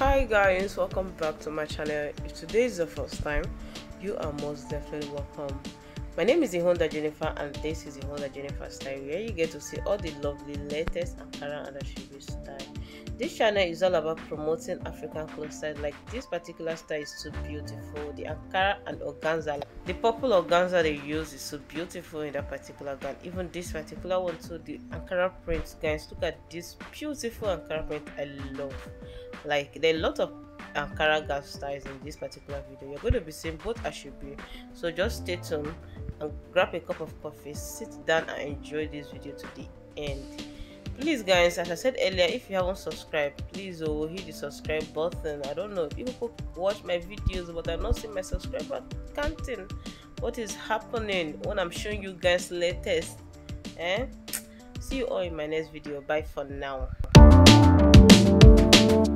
Hi guys, welcome back to my channel. If today is the first time, you are most definitely welcome. My name is Ihonda Jennifer and this is Ihonda Jennifer Style, where you get to see all the lovely latest Ankara and Ashwabi style. This channel is all about promoting African clothes style. Like this particular style is so beautiful. The Ankara and organza, the purple organza they use is so beautiful in that particular gown. Even this particular one too, the Ankara print, guys, look at this beautiful Ankara print. I love. Like there are a lot of Ankara gown styles in this particular video. You're going to be seeing both Ashwabi, so just stay tuned and grab a cup of coffee, sit down and enjoy this video to the end. Please guys, as I said earlier, if you haven't subscribed, please hit the subscribe button. I don't know, people watch my videos but I'm not seeing my subscriber counting. What is happening when I'm showing you guys latest? See you all in my next video. Bye for now.